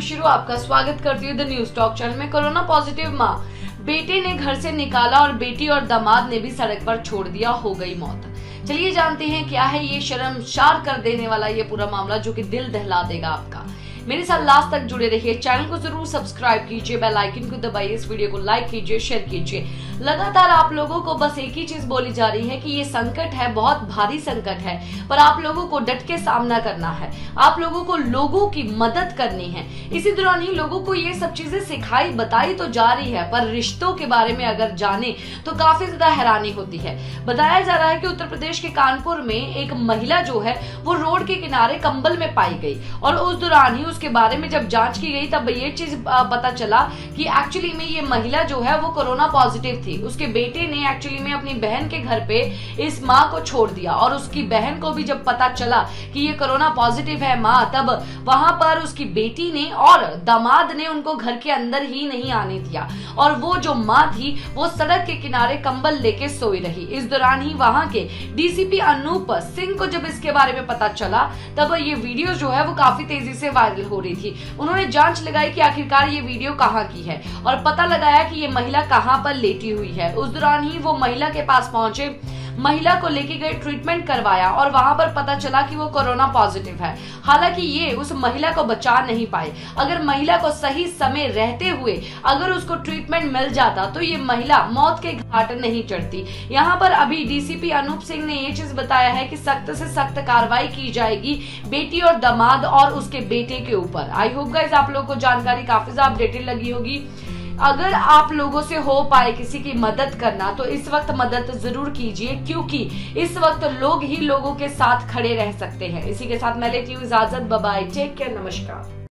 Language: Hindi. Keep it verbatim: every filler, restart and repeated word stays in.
शुरू आपका स्वागत करती हूँ द न्यूज टॉक चैनल में। कोरोना पॉजिटिव मां, बेटे ने घर से निकाला और बेटी और दामाद ने भी सड़क पर छोड़ दिया, हो गई मौत। चलिए जानते हैं क्या है ये शर्मसार कर देने वाला ये पूरा मामला जो कि दिल दहला देगा आपका। मेरे साथ लास्ट तक जुड़े रहिए, चैनल को जरूर सब्सक्राइब कीजिए, बेल आइकन को दबाइए, इस वीडियो को लाइक कीजिए, शेयर कीजिए। लगातार आप लोगों को बस एक ही चीज बोली जा रही है कि ये संकट है, बहुत भारी संकट है, पर आप लोगों को डट के सामना करना है, आप लोगों को लोगों की मदद करनी है। इसी दौरान ही लोगों को ये सब चीजें सिखाई बताई तो जा रही है, पर रिश्तों के बारे में अगर जाने तो काफी ज्यादा हैरानी होती है। बताया जा रहा है कि उत्तर प्रदेश के कानपुर में एक महिला जो है वो रोड के किनारे कंबल में पाई गई और उस दौरान ही उसके बारे में जब जांच की गई तब ये चीज पता चला कि एक्चुअली में ये महिला जो है वो कोरोना पॉजिटिव थी। उसके बेटे ने एक्चुअली में अपनी बहन के घर पे इस माँ को छोड़ दिया और उसकी बहन को भी जब पता चला कि ये कोरोना पॉजिटिव है माँ, तब वहां पर उसकी बेटी ने और दामाद ने उनको घर के अंदर ही नहीं आने दिया और वो जो माँ थी वो सड़क के किनारे कंबल लेके सोई रही। इस दौरान ही वहां के डीसीपी अनूप सिंह को जब इसके बारे में पता चला तब ये वीडियो जो है वो काफी तेजी से वायरल हो रही थी। उन्होंने जांच लगाई कि आखिरकार ये वीडियो कहां की है और पता लगाया कि ये महिला कहां पर लेटी हुई है। उस दौरान ही वो महिला के पास पहुंचे, महिला को लेके गए, ट्रीटमेंट करवाया और वहां पर पता चला कि वो कोरोना पॉजिटिव है। हालांकि ये उस महिला को बचा नहीं पाए। अगर महिला को सही समय रहते हुए अगर उसको ट्रीटमेंट मिल जाता तो ये महिला मौत के घाट नहीं चढ़ती। यहाँ पर अभी डीसीपी अनूप सिंह ने ये चीज बताया है कि सख्त से सख्त कार्रवाई की जाएगी बेटी और दामाद और उसके बेटे के ऊपर। आई होप गाइस आप लोगों को जानकारी काफी ज्यादा अपडेटेड लगी होगी। अगर आप लोगों से हो पाए किसी की मदद करना तो इस वक्त मदद जरूर कीजिए, क्योंकि इस वक्त लोग ही लोगों के साथ खड़े रह सकते हैं। इसी के साथ मैं लेती हूँ इजाजत, बाय बाय, टेक केयर, नमस्कार।